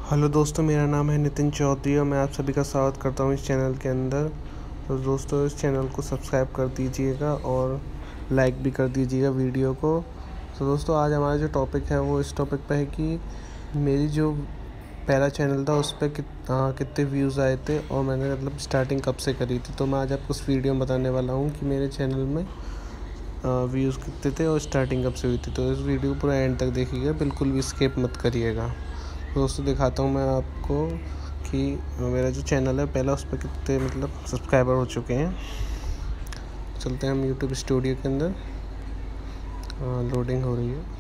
Hello दोस्तों, मेरा नाम है नितिन चौधरी और मैं आप सभी का स्वागत करता हूँ इस चैनल के अंदर। तो दोस्तों, इस चैनल को सब्सक्राइब कर दीजिएगा और लाइक भी कर दीजिएगा वीडियो को। तो दोस्तों, आज हमारा जो टॉपिक है वो इस टॉपिक पे है कि मेरी जो पहला चैनल था उस पर कितने व्यूज़ आए थे और मैंने मतलब स्टार्टिंग कब से करी थी। तो मैं आज आपको इस वीडियो में बताने वाला हूँ कि मेरे चैनल में व्यूज़ कितने थे और स्टार्टिंग कब से हुई थी। तो इस वीडियो को पूरा एंड तक देखिएगा, बिल्कुल भी स्किप मत करिएगा। दोस्तों, दिखाता हूँ मैं आपको कि मेरा जो चैनल है पहला, उस पर कितने मतलब सब्सक्राइबर हो चुके हैं। चलते हैं हम यूट्यूब स्टूडियो के अंदर। लोडिंग हो रही है।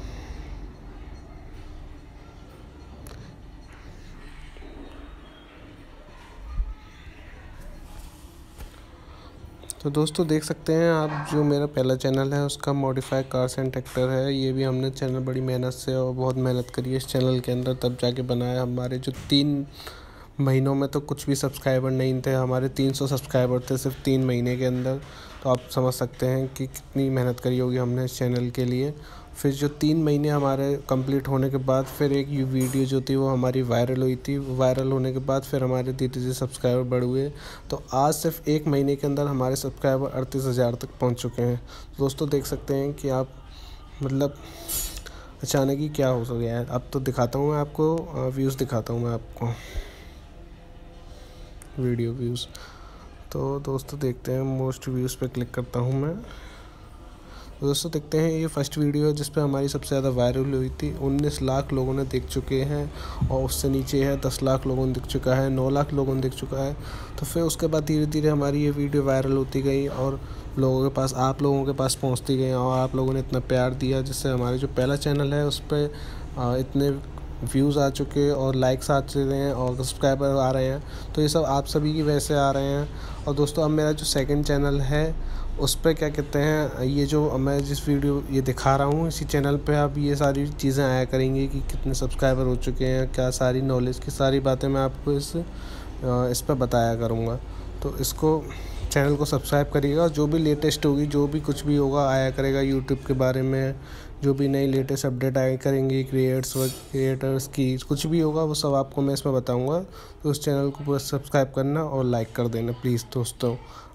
तो दोस्तों, देख सकते हैं आप, जो मेरा पहला चैनल है उसका मॉडिफाई कार्स एंड ट्रैक्टर है। ये भी हमने चैनल बड़ी मेहनत से और बहुत मेहनत करी है इस चैनल के अंदर, तब जाके बनाया। हमारे जो 3 महीनों में तो कुछ भी सब्सक्राइबर नहीं थे, हमारे 300 सब्सक्राइबर थे सिर्फ 3 महीने के अंदर। तो आप समझ सकते हैं कि कितनी मेहनत करी होगी हमने इस चैनल के लिए। फिर जो 3 महीने हमारे कंप्लीट होने के बाद फिर एक वीडियो जो थी वो हमारी वायरल हुई थी। वायरल होने के बाद फिर हमारे धीरे धीरे सब्सक्राइबर बढ़ हुए। तो आज सिर्फ 1 महीने के अंदर हमारे सब्सक्राइबर 38,000 तक पहुंच चुके हैं। दोस्तों, देख सकते हैं कि आप मतलब अचानक ही क्या हो गया है। अब तो दिखाता हूँ मैं आपको, व्यूज़ दिखाता हूँ मैं आपको, वीडियो व्यूज़। तो दोस्तों, देखते हैं, मोस्ट व्यूज़ पे क्लिक करता हूँ मैं। दोस्तों, देखते हैं, ये फर्स्ट वीडियो है जिस पे हमारी सबसे ज़्यादा वायरल हुई थी। 19 लाख लोगों ने देख चुके हैं और उससे नीचे है 10 लाख लोगों ने देख चुका है, 9 लाख लोगों ने देख चुका है। तो फिर उसके बाद धीरे धीरे हमारी ये वीडियो वायरल होती गई और लोगों के पास, आप लोगों के पास पहुंचती गई और आप लोगों ने इतना प्यार दिया जिससे हमारे जो पहला चैनल है उस पर इतने व्यूज़ आ चुके और लाइक्स आ चुके हैं और सब्सक्राइबर आ रहे हैं। तो ये सब आप सभी की वजह से आ रहे हैं। और दोस्तों, अब मेरा जो सेकंड चैनल है उस पर क्या कहते हैं, ये जो मैं जिस वीडियो ये दिखा रहा हूँ इसी चैनल पे अब ये सारी चीज़ें आया करेंगी कि कितने सब्सक्राइबर हो चुके हैं, क्या सारी नॉलेज की सारी बातें मैं आपको इस पर बताया करूँगा। तो इसको, चैनल को सब्सक्राइब करिएगा। जो भी लेटेस्ट होगी, जो भी कुछ भी होगा आया करेगा यूट्यूब के बारे में, जो भी नई लेटेस्ट अपडेट आया करेंगी क्रिएटर्स की, कुछ भी होगा वो सब आपको मैं इसमें बताऊंगा। तो उस चैनल को पूरा सब्सक्राइब करना और लाइक कर देना प्लीज़ दोस्तों।